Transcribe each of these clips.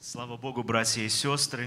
Слава Богу, братья и сестры,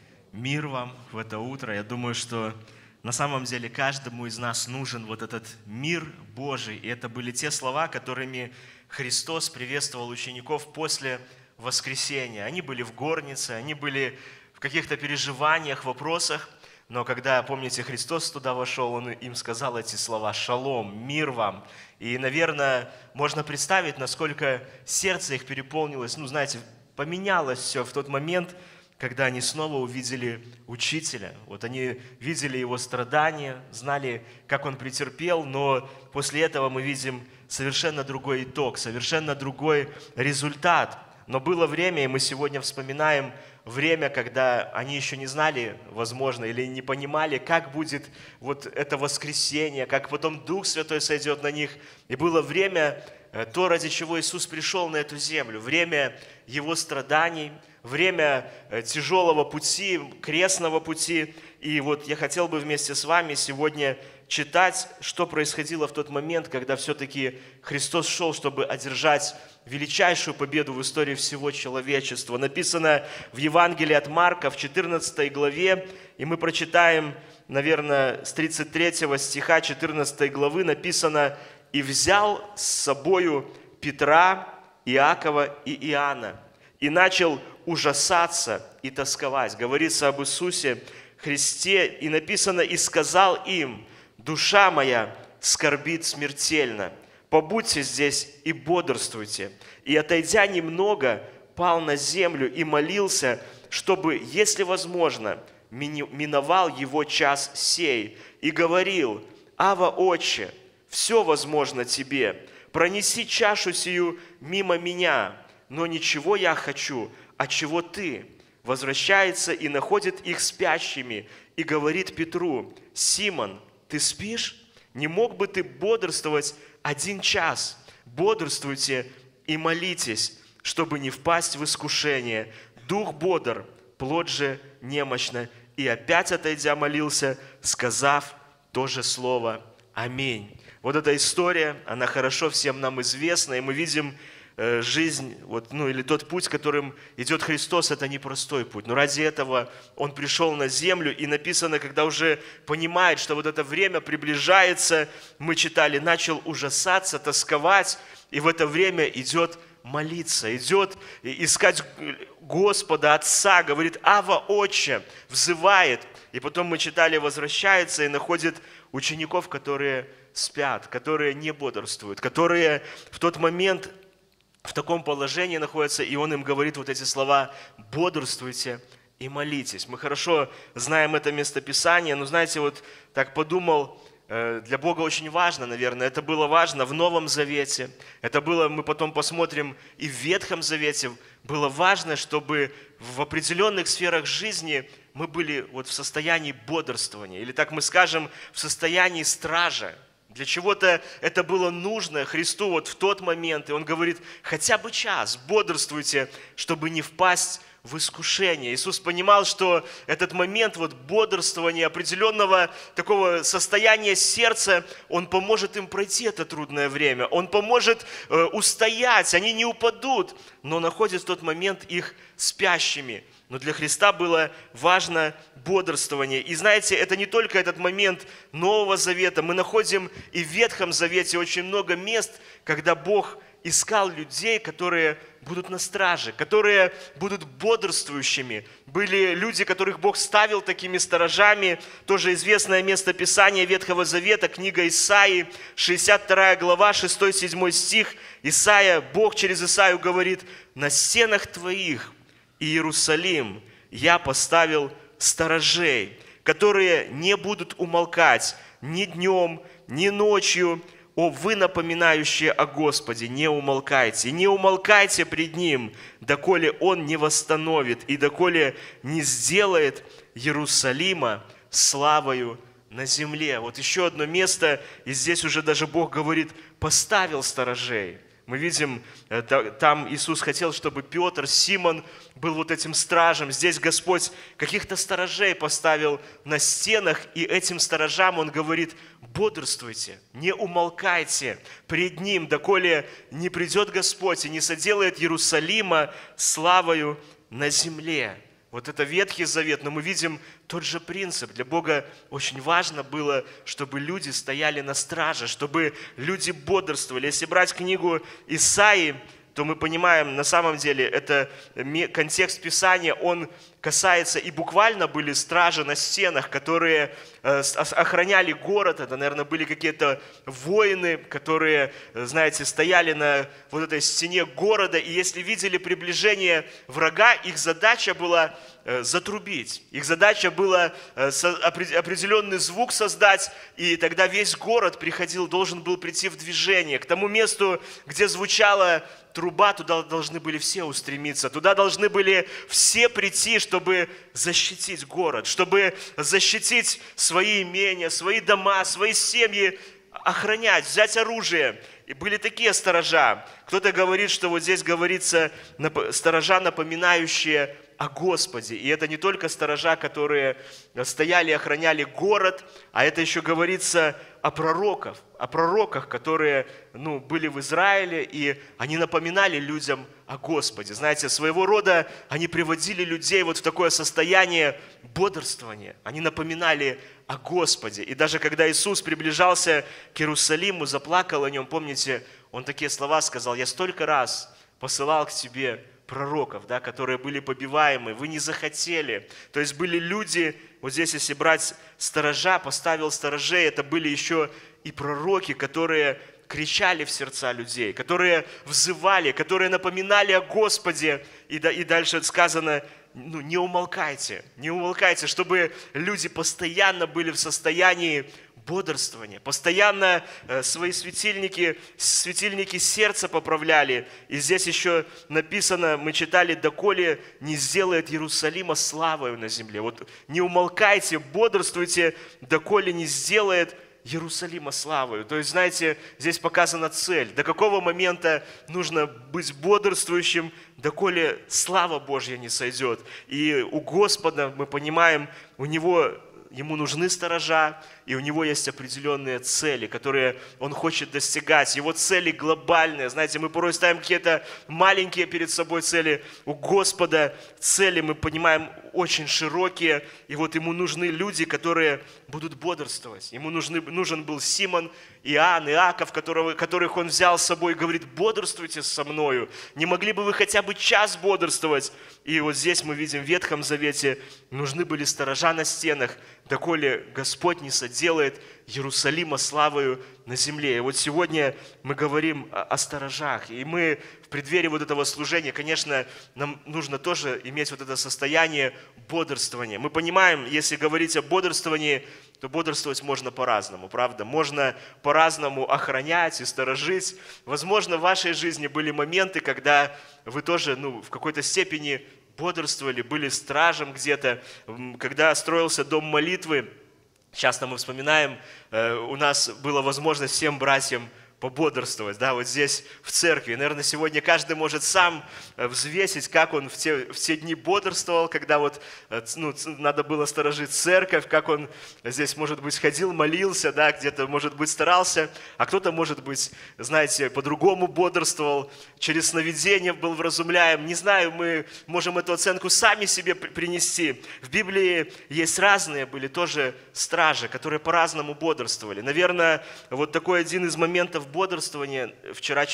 мир вам в это утро. Я думаю, что на самом деле каждому из нас нужен вот этот мир Божий. И это были те слова, которыми Христос приветствовал учеников после воскресения. Они были в горнице, они были в каких-то переживаниях, вопросах. Но когда, помните, Христос туда вошел, Он им сказал эти слова: «Шалом, мир вам». И, наверное, можно представить, насколько сердце их переполнилось, знаете, поменялось все в тот момент, когда они снова увидели Учителя. Вот они видели Его страдания, знали, как Он претерпел, но после этого мы видим совершенно другой итог, совершенно другой результат. Но было время, и мы сегодня вспоминаем время, когда они еще не знали, возможно, или не понимали, как будет вот это воскресение, как потом Дух Святой сойдет на них. И было время, то, ради чего Иисус пришел на эту землю, время Его страданий, время тяжелого пути, крестного пути. И вот я хотел бы вместе с вами сегодня читать, что происходило в тот момент, когда все-таки Христос шел, чтобы одержать величайшую победу в истории всего человечества. Написано в Евангелии от Марка в 14 главе, и мы прочитаем, наверное, с 33 стиха 14 главы, написано: «И взял с собою Петра, Иакова и Иоанна, и начал ужасаться и тосковать». Говорится об Иисусе Христе, и написано: «И сказал им: душа моя скорбит смертельно, побудьте здесь и бодрствуйте». И, отойдя немного, пал на землю и молился, чтобы, если возможно, миновал его час сей, и говорил: «Ава, Отче, все возможно тебе, пронеси чашу сию мимо меня, но не чего я хочу, а чего ты». Возвращается и находит их спящими, и говорит Петру: «Симон, ты спишь? Не мог бы ты бодрствовать 1 час? Бодрствуйте и молитесь, чтобы не впасть в искушение. Дух бодр, плоть же немощна». И опять, отойдя, молился, сказав то же слово: «Аминь». Вот эта история, она хорошо всем нам известна, и мы видим жизнь, или тот путь, которым идет Христос, это непростой путь. Но ради этого Он пришел на землю, и написано, когда уже понимает, что вот это время приближается, мы читали, начал ужасаться, тосковать, и в это время идет молиться, идет искать Господа, Отца, говорит: «Ава, Отче», взывает. И потом мы читали, возвращается и находит учеников, которые спят, которые не бодрствуют, которые в тот момент в таком положении находятся, и Он им говорит вот эти слова: «Бодрствуйте и молитесь». Мы хорошо знаем это местописание, но знаете, вот так подумал, для Бога очень важно, наверное, это было важно в Новом Завете, это было, мы потом посмотрим, и в Ветхом Завете было важно, чтобы в определенных сферах жизни мы были вот в состоянии бодрствования, или так мы скажем, в состоянии стража. Для чего-то это было нужно Христу вот в тот момент, и Он говорит: хотя бы час бодрствуйте, чтобы не впасть в искушение. Иисус понимал, что этот момент вот бодрствования, определенного такого состояния сердца, Он поможет им пройти это трудное время, Он поможет устоять, они не упадут, но находит в тот момент их спящими. Но для Христа было важно бодрствование. И знаете, это не только этот момент Нового Завета. Мы находим и в Ветхом Завете очень много мест, когда Бог искал людей, которые будут на страже, которые будут бодрствующими. Были люди, которых Бог ставил такими сторожами. Тоже известное место Писания Ветхого Завета, книга Исаии, 62 глава, 6-7 стих. Исаия, Бог через Исаию говорит: «На стенах твоих, Иерусалим, я поставил сторожей, которые не будут умолкать ни днем, ни ночью. О, вы, напоминающие о Господе, не умолкайте пред Ним, доколе Он не восстановит и доколе не сделает Иерусалима славою на земле». Вот еще одно место, и здесь уже даже Бог говорит: «поставил сторожей». Мы видим, там Иисус хотел, чтобы Петр, Симон был вот этим стражем. Здесь Господь каких-то сторожей поставил на стенах, и этим сторожам Он говорит: бодрствуйте, не умолкайте пред Ним, доколе не придет Господь и не соделает Иерусалима славою на земле. Вот это Ветхий Завет, но мы видим тот же принцип. Для Бога очень важно было, чтобы люди стояли на страже, чтобы люди бодрствовали. Если брать книгу Исаии, то мы понимаем, на самом деле, это контекст Писания, он касается, и буквально были стражи на стенах, которые охраняли город. Это, наверное, были какие-то воины, которые, знаете, стояли на вот этой стене города, и если видели приближение врага, их задача была затрубить. Их задача была определенный звук создать, и тогда весь город должен был прийти в движение. К тому месту, где звучала труба, туда должны были все устремиться, туда должны были все прийти, чтобы защитить город, чтобы защитить свои имения, свои дома, свои семьи, охранять, взять оружие. И были такие сторожа. Кто-то говорит, что вот здесь говорится сторожа, напоминающие о Господе. И это не только сторожа, которые стояли и охраняли город, а это еще говорится о пророках, которые были в Израиле, и они напоминали людям о Господе. Знаете, своего рода они приводили людей вот в такое состояние бодрствования. Они напоминали о Господе. И даже когда Иисус приближался к Иерусалиму, заплакал о нем, помните, он такие слова сказал: «Я столько раз посылал к тебе пророков, да, которые были побиваемы, вы не захотели». То есть были люди, вот здесь если брать сторожа, поставил сторожей, это были еще и пророки, которые кричали в сердца людей, которые взывали, которые напоминали о Господе. И дальше сказано: не умолкайте, чтобы люди постоянно были в состоянии бодрствования, постоянно свои светильники сердца поправляли. И здесь еще написано, мы читали: «Доколе не сделает Иерусалима славою на земле». Вот не умолкайте, бодрствуйте, доколе не сделает Иерусалима славою. То есть, знаете, здесь показана цель. До какого момента нужно быть бодрствующим, доколе слава Божья не сойдет. И у Господа, мы понимаем, Ему нужны сторожа, и у Него есть определенные цели, которые Он хочет достигать. Его цели глобальные. Знаете, мы порой ставим какие-то маленькие перед собой цели. У Господа цели, мы понимаем, очень широкие. И вот Ему нужны люди, которые будут бодрствовать. Ему нужен был Симон, Иоанн, Иаков, которых Он взял с собой и говорит: «Бодрствуйте со мною. Не могли бы вы хотя бы час бодрствовать?» И вот здесь мы видим в Ветхом Завете нужны были сторожа на стенах, доколе Господь не соделает Иерусалима славою на земле. И вот сегодня мы говорим о сторожах. И мы в преддверии вот этого служения, конечно, нам нужно тоже иметь вот это состояние бодрствования. Мы понимаем, если говорить о бодрствовании, то бодрствовать можно по-разному, правда? Можно по-разному охранять и сторожить. Возможно, в вашей жизни были моменты, когда вы тоже, в какой-то степени бодрствовали, были стражем где-то. Когда строился дом молитвы, часто мы вспоминаем, у нас была возможность всем братьям пободрствовать, да, вот здесь в церкви. Наверное, сегодня каждый может сам взвесить, как он в те дни бодрствовал, когда надо было сторожить церковь, как он здесь, может быть, ходил, молился, да, где-то, может быть, старался, а кто-то, может быть, знаете, по-другому бодрствовал, через сновидение был вразумляем. Не знаю, мы можем эту оценку сами себе принести. В Библии есть разные, были тоже стражи, которые по-разному бодрствовали. Наверное, вот такой один из моментов бодрствования. Вчера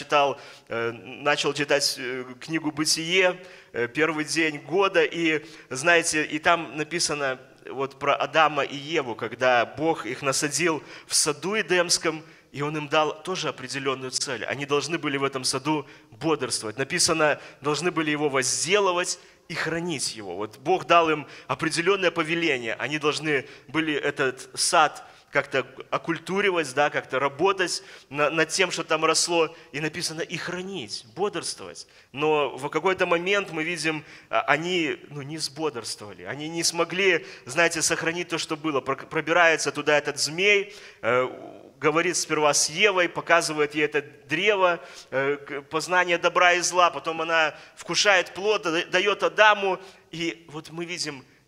начал читать книгу «Бытие», первый день года, и, знаете, и там написано вот про Адама и Еву, когда Бог их насадил в саду Эдемском, и Он им дал тоже определенную цель. Они должны были в этом саду бодрствовать. Написано, должны были его возделывать и хранить его. Вот Бог дал им определенное повеление. Они должны были этот сад как-то окультуривать, да, как-то работать над тем, что там росло. И написано и хранить, бодрствовать. Но в какой-то момент мы видим, они не сбодрствовали. Они не смогли, знаете, сохранить то, что было. Пробирается туда этот змей, говорит сперва с Евой, показывает ей это древо, познание добра и зла. Потом она вкушает плод, дает Адаму. И вот мы видим,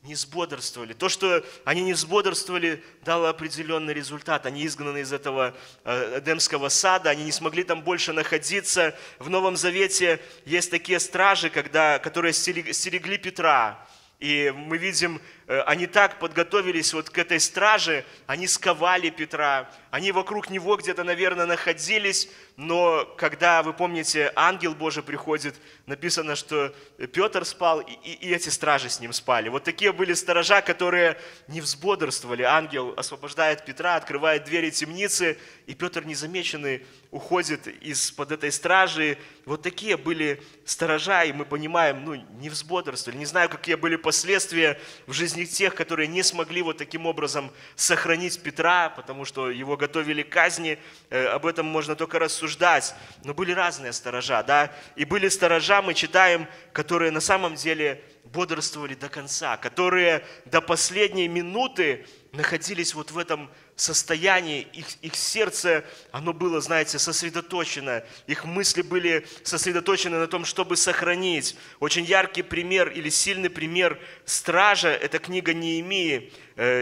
не сбодрствовали. То, что они не сбодрствовали, дало определенный результат. Они изгнаны из этого Эдемского сада, они не смогли там больше находиться. В Новом Завете есть такие стражи, которые стерегли Петра. И мы видим, они так подготовились вот к этой страже, они сковали Петра, они вокруг него где-то, наверное, находились, но когда, вы помните, ангел Божий приходит, написано, что Петр спал, и эти стражи с ним спали. Вот такие были сторожа, которые не взбодрствовали. Ангел освобождает Петра, открывает двери темницы, и Петр незамеченный уходит из-под этой стражи. Вот такие были сторожа, и мы понимаем, не взбодрствовали. Не знаю, какие были последствия в жизни тех, которые не смогли вот таким образом сохранить Петра, потому что его готовили к казни. Об этом можно только рассуждать. Но были разные сторожа, да. И были сторожа, мы читаем, которые на самом деле бодрствовали до конца, которые до последней минуты находились вот в этом состоянии, их сердце, оно было, знаете, сосредоточено, их мысли были сосредоточены на том, чтобы сохранить. Очень яркий пример или сильный пример стража – это книга Неемии,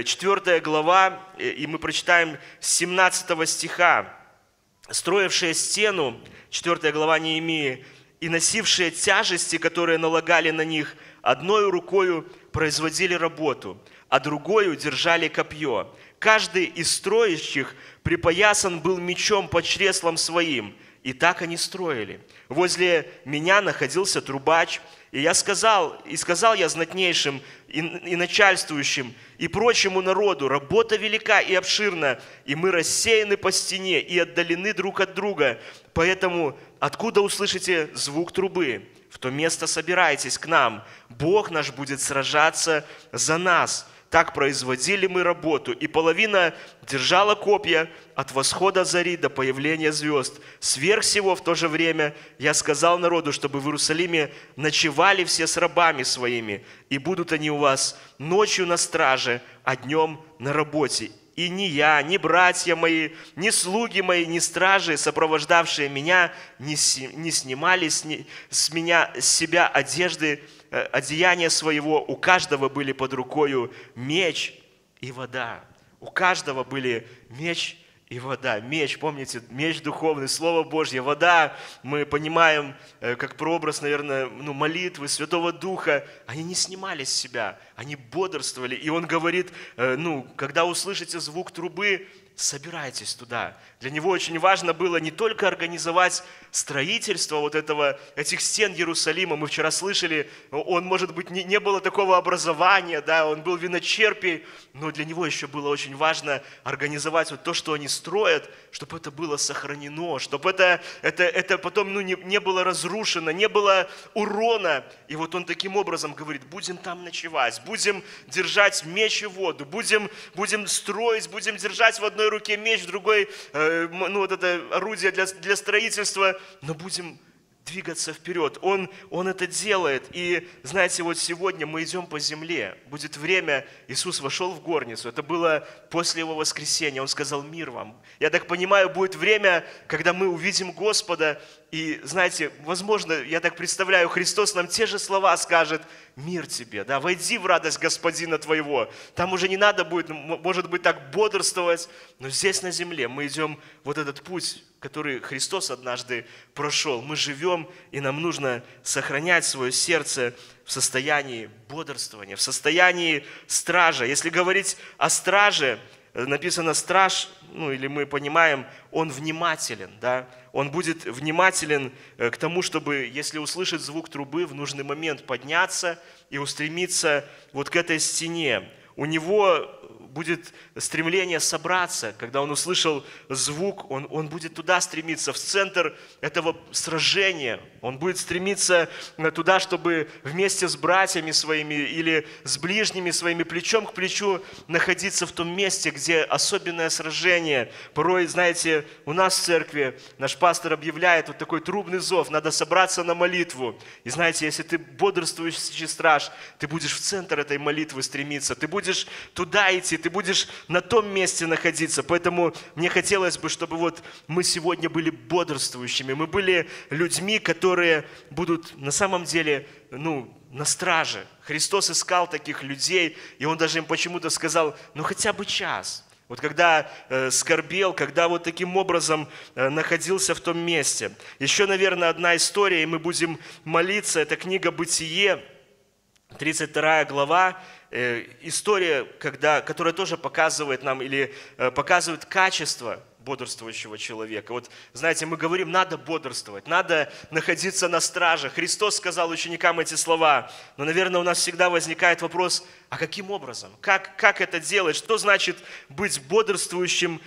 4 глава, и мы прочитаем с 17 стиха. «Строившие стену», 4 глава Неемии, «и носившие тяжести, которые налагали на них, одной рукою производили работу, а другою держали копье. Каждый из строящих припоясан был мечом под чреслом своим, и так они строили. Возле меня находился трубач, и сказал я знатнейшим и начальствующим, и прочему народу: работа велика и обширна, и мы рассеяны по стене и отдалены друг от друга. Поэтому откуда услышите звук трубы? В то место собирайтесь к нам. Бог наш будет сражаться за нас». Так производили мы работу, и половина держала копья от восхода зари до появления звезд. Сверх всего в то же время я сказал народу, чтобы в Иерусалиме ночевали все с рабами своими, и будут они у вас ночью на страже, а днем на работе. И ни я, ни братья мои, ни слуги мои, ни стражи, сопровождавшие меня, не снимали с себя одежды, одеяния своего. У каждого были под рукою меч и вода». У каждого были меч и вода. Меч, помните, меч духовный, Слово Божье. Вода, мы понимаем, как прообраз, наверное, молитвы Святого Духа. Они не снимали с себя, они бодрствовали. И он говорит, когда услышите звук трубы, собирайтесь туда. Для него очень важно было не только организовать строительство этих стен Иерусалима. Мы вчера слышали, он, может быть, не было такого образования, да, он был виночерпий, но для него еще было очень важно организовать то, что они строят, чтобы это было сохранено, чтобы это потом не было разрушено, не было урона. И вот он таким образом говорит: будем там ночевать, будем держать меч и воду, будем строить, будем держать в одной руке меч, в другой это орудие для строительства, но будем двигаться вперед. Он это делает. И знаете, вот сегодня мы идем по земле. Будет время, Иисус вошел в горницу. Это было после Его воскресения. Он сказал: мир вам. Я так понимаю, будет время, когда мы увидим Господа. И знаете, возможно, я так представляю, Христос нам те же слова скажет: мир тебе, да, войди в радость Господина твоего. Там уже не надо будет, может быть, так бодрствовать, но здесь на земле мы идем вот этот путь, который Христос однажды прошел. Мы живем, и нам нужно сохранять свое сердце в состоянии бодрствования, в состоянии стража. Если говорить о страже, написано страж, или мы понимаем, он внимателен, да? Он будет внимателен к тому, чтобы, если услышит звук трубы, в нужный момент подняться и устремиться вот к этой стене. У него будет стремление собраться, когда он услышал звук, он будет туда стремиться, в центр этого сражения. Он будет стремиться туда, чтобы вместе с братьями своими или с ближними своими плечом к плечу находиться в том месте, где особенное сражение. Порой, знаете, у нас в церкви наш пастор объявляет вот такой трубный зов: надо собраться на молитву. И знаете, если ты бодрствующий страж, ты будешь в центр этой молитвы стремиться, ты будешь туда идти, ты будешь на том месте находиться. Поэтому мне хотелось бы, чтобы вот мы сегодня были бодрствующими, мы были людьми, которые будут на самом деле, на страже. Христос искал таких людей, и Он даже им почему-то сказал, ну хотя бы час. Вот когда скорбел, когда вот таким образом находился в том месте. Еще, наверное, одна история, и мы будем молиться, это книга «Бытие», 32 глава, история, которая тоже показывает нам или показывает качество бодрствующего человека. Вот, знаете, мы говорим, надо бодрствовать, надо находиться на страже. Христос сказал ученикам эти слова, но, наверное, у нас всегда возникает вопрос, а каким образом? Как это делать? Что значит быть бодрствующим,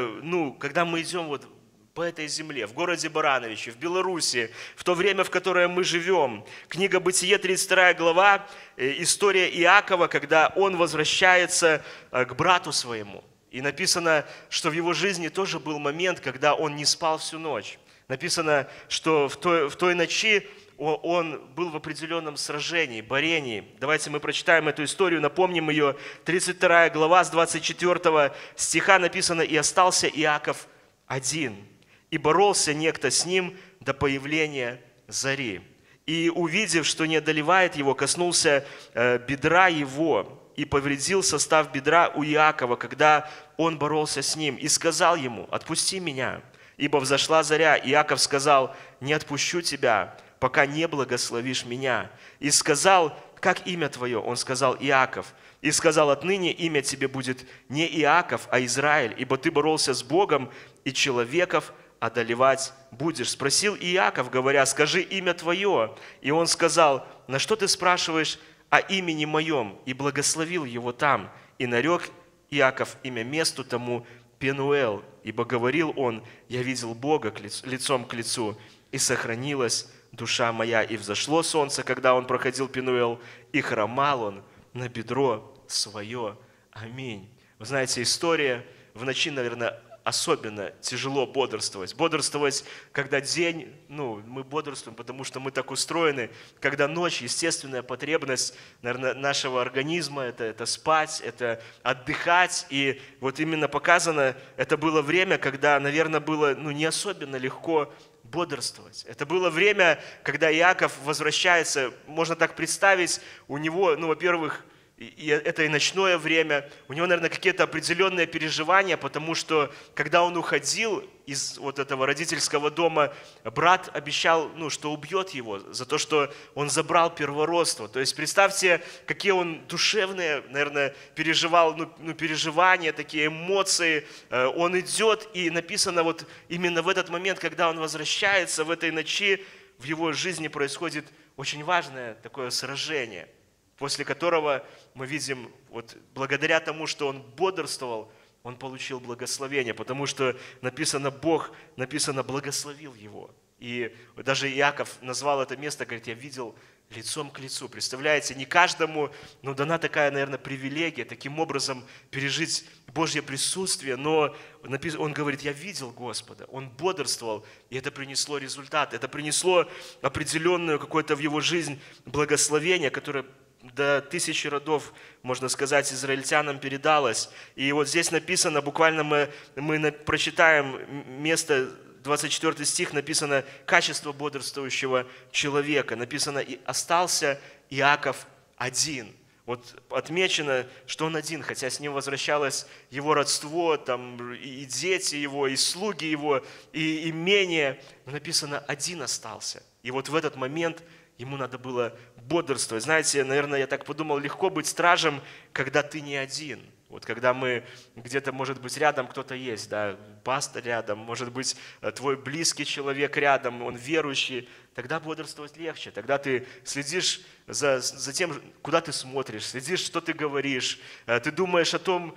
когда мы идем вот по этой земле, в городе Барановичи, в Беларуси, в то время, в которое мы живем? Книга «Бытие», 32 глава, история Иакова, когда он возвращается к брату своему. И написано, что в его жизни тоже был момент, когда он не спал всю ночь. Написано, что в той ночи он был в определенном сражении, борении. Давайте мы прочитаем эту историю, напомним ее. 32 глава, с 24 стиха написано: «И остался Иаков один, и боролся некто с ним до появления зари. И, увидев, что не одолевает его, коснулся бедра его, и повредил состав бедра у Иакова, когда он боролся с ним, и сказал ему: отпусти меня, ибо взошла заря. Иаков сказал: не отпущу тебя, пока не благословишь меня. И сказал: как имя твое? Он сказал: Иаков. И сказал: отныне имя тебе будет не Иаков, а Израиль, ибо ты боролся с Богом, и человеков одолевать будешь. Спросил Иаков, говоря: скажи имя твое. И он сказал: на что ты спрашиваешь о имени моем? И благословил его там. И нарек Иаков имя месту тому Пенуэл, ибо говорил он: я видел Бога лицом к лицу, и сохранилась душа моя. И взошло солнце, когда он проходил Пенуэл, и хромал он на бедро свое. Аминь». Вы знаете, история в ночи, наверное, особенно тяжело бодрствовать. Бодрствовать, когда день, мы бодрствуем, потому что мы так устроены. Когда ночь, естественная потребность, наверное, нашего организма, это спать, это отдыхать. И вот именно показано, это было время, когда, наверное, было не особенно легко бодрствовать. Это было время, когда Иаков возвращается, можно так представить, у него, во-первых, и это и ночное время, у него, наверное, какие-то определенные переживания, потому что, когда он уходил из вот этого родительского дома, брат обещал, что убьет его за то, что он забрал первородство. То есть представьте, какие он душевные, наверное, переживал, переживания, такие эмоции. Он идет, и написано вот именно в этот момент, когда он возвращается в этой ночи, в его жизни происходит очень важное такое сражение, после которого мы видим, вот благодаря тому, что он бодрствовал, он получил благословение, потому что написано, Бог, благословил его. И даже Иаков назвал это место, говорит: я видел лицом к лицу. Представляете, не каждому дана такая, наверное, привилегия, таким образом пережить Божье присутствие, но он говорит: я видел Господа, он бодрствовал, и это принесло результат, это принесло определенную какое-то в его жизнь благословение, которое до 1000 родов, можно сказать, израильтянам передалось. И вот здесь написано, буквально мы прочитаем место, 24 стих, написано качество бодрствующего человека. Написано: и остался Иаков один. Вот отмечено, что он один, хотя с ним возвращалось его родство, там и дети его, и слуги его, и имение. Но написано: один остался. И вот в этот момент ему надо было бодрствовать. Знаете, наверное, я так подумал, легко быть стражем, когда ты не один. Вот когда мы где-то, может быть, рядом кто-то есть, да, пастор рядом, может быть, твой близкий человек рядом, он верующий, тогда бодрствовать легче. Тогда ты следишь за тем, куда ты смотришь, следишь, что ты говоришь, ты думаешь о том,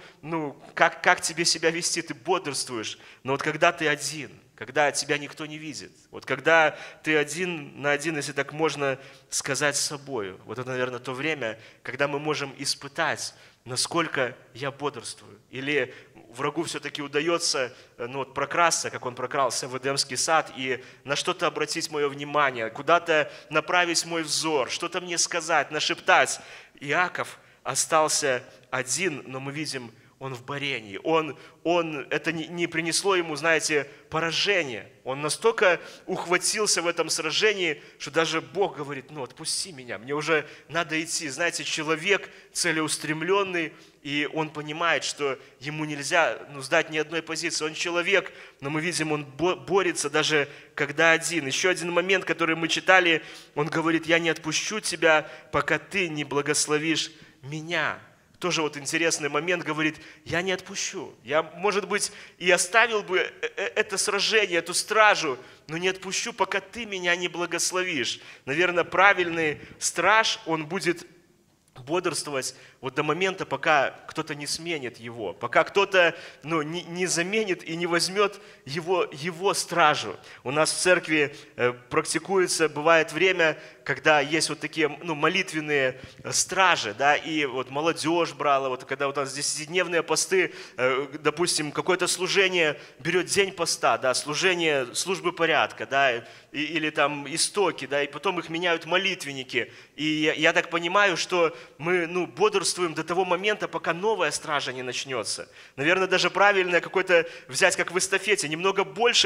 как тебе себя вести, ты бодрствуешь. Но вот когда ты один, когда тебя никто не видит, вот когда ты один на один, если так можно сказать, с собой, вот это, наверное, то время, когда мы можем испытать, насколько я бодрствую. Или врагу все-таки удается прокрасться, как он прокрался в Эдемский сад, и на что-то обратить мое внимание, куда-то направить мой взор, что-то мне сказать, нашептать. Иаков остался один, но мы видим, он в борении. Это не принесло ему, знаете, поражение. Он настолько ухватился в этом сражении, что даже Бог говорит, отпусти меня, мне уже надо идти. Знаете, человек целеустремленный, и он понимает, что ему нельзя сдать ни одной позиции. Он человек, но мы видим, он борется даже когда один. Еще один момент, который мы читали, он говорит, я не отпущу тебя, пока ты не благословишь меня. Тоже интересный момент, говорит, я не отпущу. Я, может быть, и оставил бы это сражение, эту стражу, но не отпущу, пока ты меня не благословишь. Наверное, правильный страж, он будет бодрствовать до момента, пока кто-то не сменит его, пока кто-то не заменит и не возьмет его стражу. У нас в церкви практикуется, бывает время, когда есть такие молитвенные стражи, да, и молодежь брала, когда у нас 10-дневные посты, допустим, какое-то служение берет день поста, да, служение службы порядка, да, или там истоки, да, и потом их меняют молитвенники. И я так понимаю, что мы бодрствуем до того момента, пока новая стража не начнется. Наверное, даже правильно какой-то взять, как в эстафете, немного больше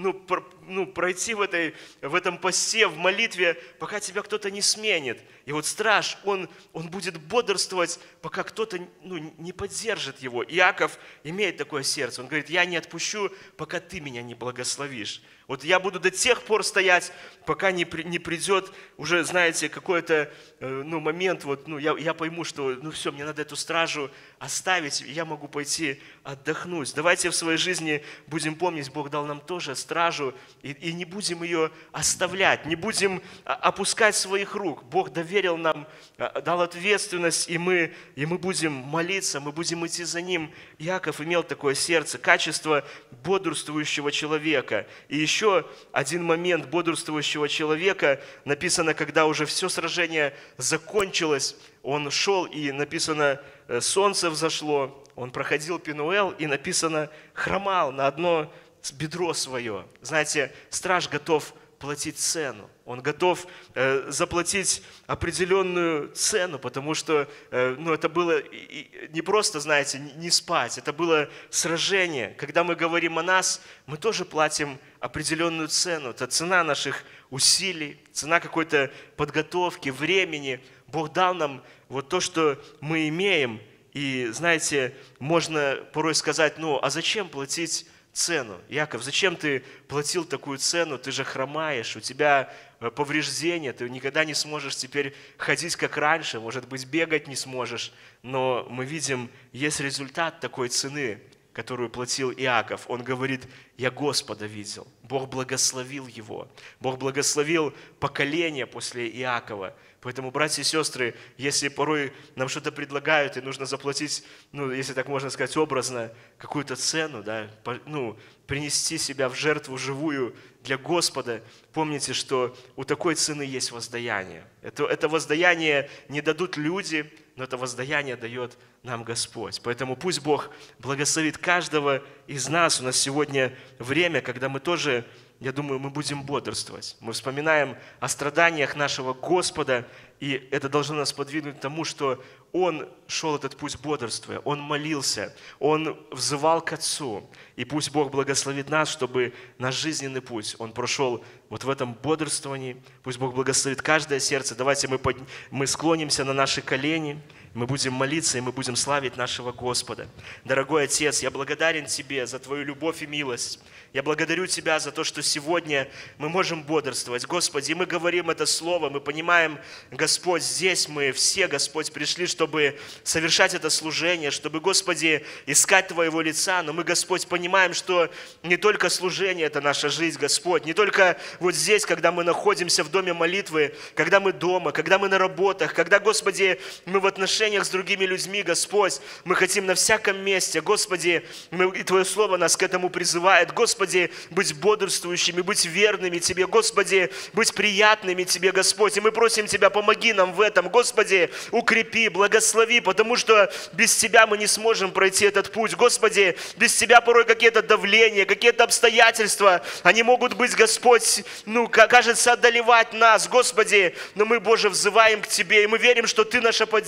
пройти в этом посте, в молитве, пока тебя кто-то не сменит. И страж, он будет бодрствовать, пока кто-то не поддержит его. Иаков имеет такое сердце. Он говорит, я не отпущу, пока ты меня не благословишь. Я буду до тех пор стоять, пока не придет уже, знаете, какой-то момент, я пойму, что все, мне надо эту стражу оставить, и я могу пойти отдохнуть. Давайте в своей жизни будем помнить, Бог дал нам тоже стражу, и не будем ее оставлять, не будем опускать своих рук. Бог доверил нам, дал ответственность, и мы будем молиться, мы будем идти за Ним. Иаков имел такое сердце, качество бодрствующего человека. И еще один момент бодрствующего человека написано, когда уже все сражение закончилось, он шел, и написано, солнце взошло, он проходил Пенуэл, и написано, хромал на одно бедро свое. Знаете, страж готов платить цену. Он готов заплатить определенную цену, потому что это было не просто, знаете, не спать, это было сражение. Когда мы говорим о нас, мы тоже платим определенную цену. Это цена наших усилий, цена какой-то подготовки, времени. Бог дал нам то, что мы имеем. И, знаете, можно порой сказать, а зачем платить цену? Иаков, зачем ты платил такую цену? Ты же хромаешь, у тебя повреждения, ты никогда не сможешь теперь ходить как раньше, может быть, бегать не сможешь. Но мы видим, есть результат такой цены, которую платил Иаков. Он говорит, я Господа видел. Бог благословил его. Бог благословил поколение после Иакова. Поэтому, братья и сестры, если порой нам что-то предлагают, и нужно заплатить, если так можно сказать образно, какую-то цену, да, принести себя в жертву живую для Господа, помните, что у такой цены есть воздаяние. Это воздаяние не дадут люди, но это воздаяние дает нам Господь. Поэтому пусть Бог благословит каждого из нас. У нас сегодня время, когда мы тоже, я думаю, мы будем бодрствовать. Мы вспоминаем о страданиях нашего Господа, и это должно нас подвигнуть к тому, что Он шел этот путь бодрствуя, Он молился, Он взывал к Отцу. И пусть Бог благословит нас, чтобы наш жизненный путь, Он прошел в этом бодрствовании. Пусть Бог благословит каждое сердце. Давайте мы склонимся на наши колени, мы будем молиться, и мы будем славить нашего Господа. Дорогой Отец, я благодарен Тебе за Твою любовь и милость. Я благодарю Тебя за то, что сегодня мы можем бодрствовать. Господи, мы говорим это слово, мы понимаем, Господь, здесь мы все, Господь, пришли, чтобы совершать это служение, чтобы, Господи, искать Твоего лица. Но мы, Господь, понимаем, что не только служение – это наша жизнь, Господь, не только здесь, когда мы находимся в доме молитвы, когда мы дома, когда мы на работах, когда, Господи, мы в отношениях с другими людьми, Господь, мы хотим на всяком месте, Господи, и Твое Слово нас к этому призывает, Господи, быть бодрствующими, быть верными Тебе, Господи, быть приятными Тебе, Господь. И мы просим Тебя, помоги нам в этом, Господи, укрепи, благослови, потому что без Тебя мы не сможем пройти этот путь. Господи, без Тебя порой какие-то давления, какие-то обстоятельства, они могут быть, Господь, кажется, одолевать нас, Господи, но мы, Боже, взываем к Тебе, и мы верим, что Ты наша поддержка,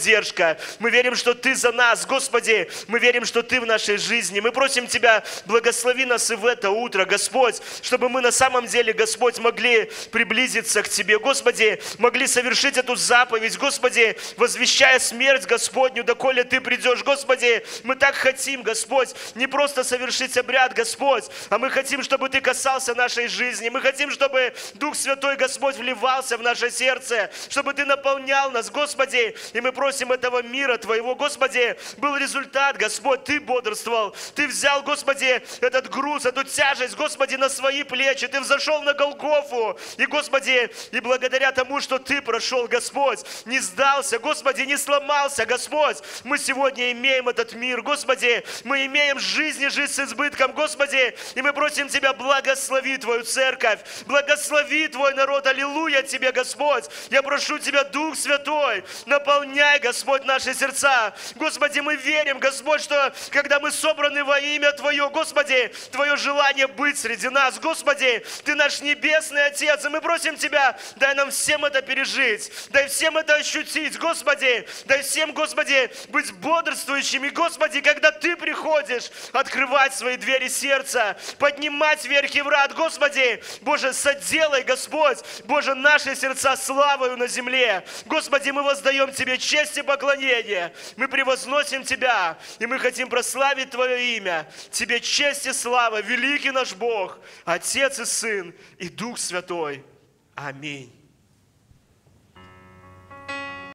Дедушка. Мы верим, что Ты за нас, Господи. Мы верим, что Ты в нашей жизни. Мы просим Тебя, благослови нас и в это утро, Господь, чтобы мы на самом деле, Господь, могли приблизиться к Тебе, Господи, могли совершить эту заповедь, Господи, возвещая смерть Господню, доколе Ты придешь, Господи. Мы так хотим, Господь, не просто совершить обряд, Господь, а мы хотим, чтобы Ты касался нашей жизни. Мы хотим, чтобы Дух Святой, Господь, вливался в наше сердце, чтобы Ты наполнял нас, Господи. И мы просим этого мира Твоего, Господи, был результат, Господь, Ты бодрствовал, Ты взял, Господи, этот груз, эту тяжесть, Господи, на свои плечи, Ты взошел на Голгофу, и, Господи, и благодаря тому, что Ты прошел, Господь, не сдался, Господи, не сломался, Господь, мы сегодня имеем этот мир, Господи, мы имеем жизнь и жизнь с избытком, Господи, и мы просим Тебя, благослови Твою церковь, благослови Твой народ, аллилуйя Тебе, Господь, я прошу Тебя, Дух Святой, наполняй, Господь, наши сердца, Господи, мы верим, Господь, что когда мы собраны во имя Твое, Господи, Твое желание быть среди нас, Господи, Ты наш небесный Отец, и мы просим Тебя, дай нам всем это пережить, дай всем это ощутить, Господи, дай всем, Господи, быть бодрствующими, Господи, когда Ты приходишь, открывать свои двери сердца, поднимать верхи врат, Господи, Боже, соделай, Господь, Боже, наши сердца славою на земле, Господи, мы воздаем Тебе честь и поклонение, мы превозносим Тебя, и мы хотим прославить Твое имя, Тебе честь и слава, великий наш Бог, Отец и Сын и Дух Святой. Аминь.